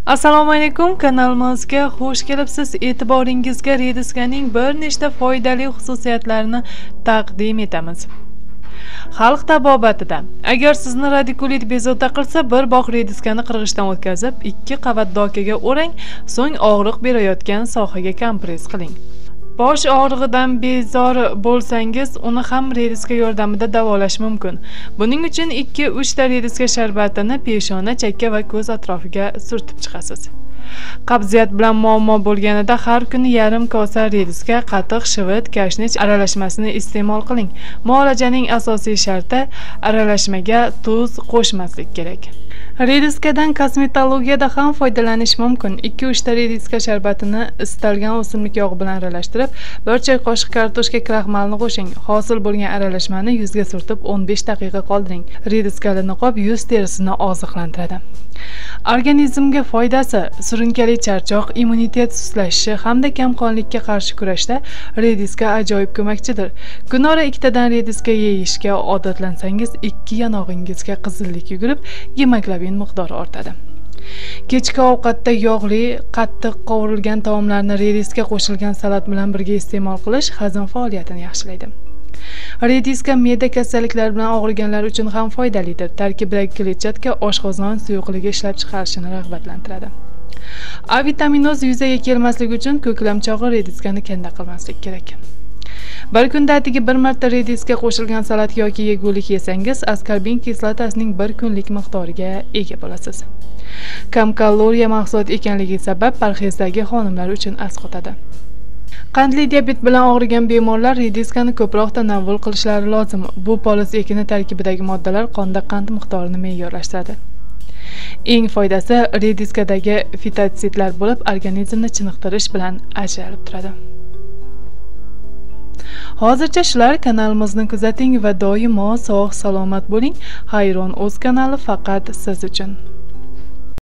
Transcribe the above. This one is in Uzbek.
Assalomu alaykum, kanalimizga xush kelibsiz. E'tiboringizga rediskaning bir nechta foydali xususiyatlarini taqdim etamiz. Xalq tabobatida agar sizni radikulit bezovta qilsa, bir bog' rediskani qirg'ichdan o'tkazib, 2 qavat dokaga o'rang, so'ng og'riq berayotgan sohaga kompress qiling. Bosh og'rig'idan bezor bo'lsangiz, uni ham rediska yordamida davolash mumkin. Buning uchun 2-3 ta rediska sharbatini peshona, chakka va ko'z atrofiga surtib chiqasiz. Qabziyat bilan muammo bo'lganida har kuni yarim kosa rediska, qatiq, shivit, kashnich aralashmasini iste'mol qiling. Muolajaning asosiy sharti aralashmaga tuz qo'shmaslik kerak. Rediskadan kosmetologiyada ham foydalanish mumkin. 2-3 ta rediska sharbatini istalgan o'simlik yog'i bilan aralashtirib, 1 choy qoshiq kartoshka kraxmalini qo'shing. Hosil bo'lgan aralashmani yuzga surtib 15 daqiqa qoldiring. Rediskali niqob yuz terisini oziqlantiradi. Organizmga foydasi: surunkali charchoq, immunitet suslashishi hamda kamqonlikka qarshi kurashda rediska ajoyib ko'makchidir. Kunora 2 tadan rediska yeyishga odatlansangiz, 2 yanog'ingizga qizillik yugurib, gemoglobin miqdori ortadi. Kechki ovqatda yog'li, qattiq qovurilgan taomlarni rediska qo'shilgan salat bilan birga iste'mol qilish hazm faoliyatini yaxshilaydi. Rediska me'da kasalliklari bilan og'riganlar uchun ham foydalidir. Tarkibidagi kletchatka oshqozon suyuqligi ishlab chiqarishini rag'batlantiradi. A vitaminoz yuzaga kelmasligi uchun ko'klam chog'i rediskani kanda qilmaslik kerak. Bir kunda atigi 1 marta rediska qo'shilgan salat yoki yegulik yesangiz, askorbin kislotasining 1 kunlik miqdoriga ega bo'lasiz. Kam kaloriya mahsulot ekanligi sabab parhezdagi xonimlar uchun asqotadi. Qandli diabet bilan og'rigan bemorlar rediskani ko'proq tanovvul qilishlari lozim. Bu poliz ekini tarkibidagi moddalar qonda qand miqdorini me'yorlashtiradi. Eng foydasi rediskadagi fitotsidlar bo'lib, organizmni chiniqtirish bilan ajralib turadi. Hozircha shular. Kanalimizni kuzating va doimo sog' salomat bo'ling. Hayron o'z kanali faqat siz uchun.